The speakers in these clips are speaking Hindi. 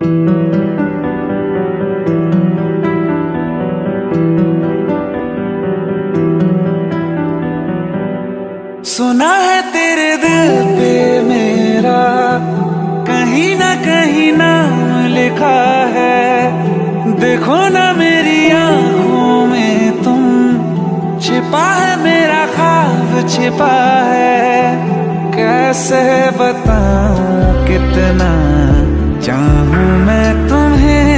सुना है तेरे दिल पे मेरा कहीं ना कहीं नाम लिखा है। देखो ना मेरी आंखों में तुम, छिपा है मेरा ख्वाब छिपा है। कैसे बताऊं कितना चाहूं मैं तुम्हें।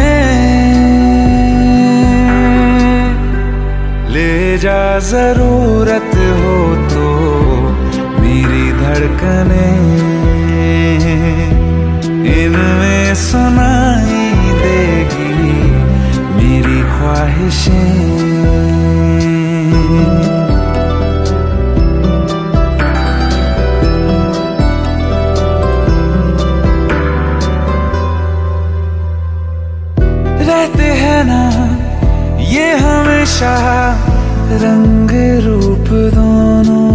ले जा जरूरत हो तो मेरी धड़कने, इनमें सुनाई देगी मेरी ख्वाहिशें। रहते हैं ना ये हमेशा रंग रूप दोनों,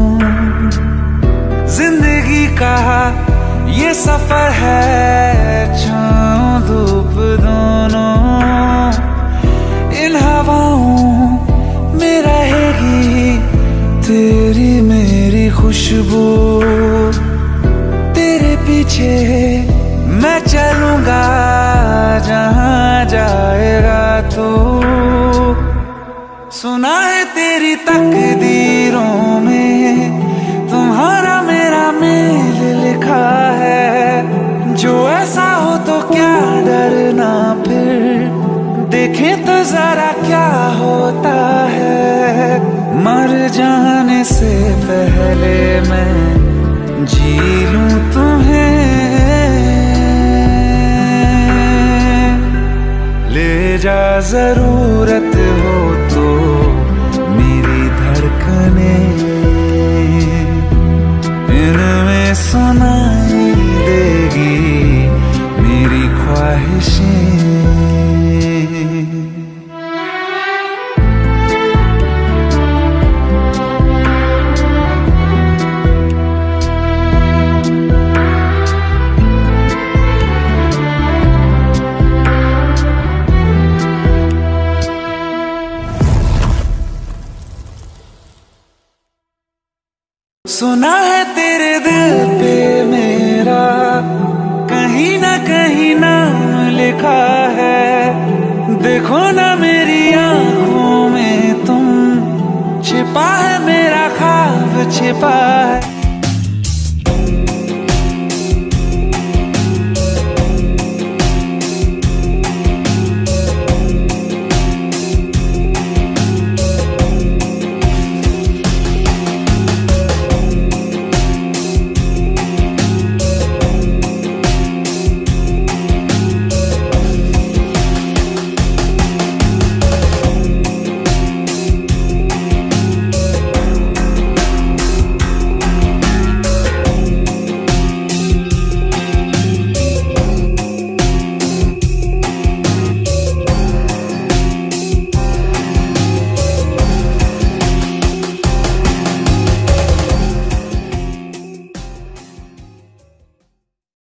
जिंदगी का ये सफर है छाँव धूप दोनों। इन हवाओं में रहेगी तेरी मेरी खुशबू, तेरे पीछे मैं चलूंगा जहाँ जाएगा तू। सुना है तेरी तकदीरों में तुम्हारा मेरा मेल लिखा है। जो ऐसा हो तो क्या डरना, फिर देखें तो जरा क्या होता है। मर जाने से पहले मैं जी लूं तुम्हें। ले जा जरूरत हो तो मेरी धड़कने, इनमें सुनाई देगी मेरी ख्वाहिशें। सुना है तेरे दिल पे मेरा कहीं ना कहीं नाम लिखा है। देखो ना मेरी आंखों में तुम, छिपा है मेरा ख्वाब छिपा है।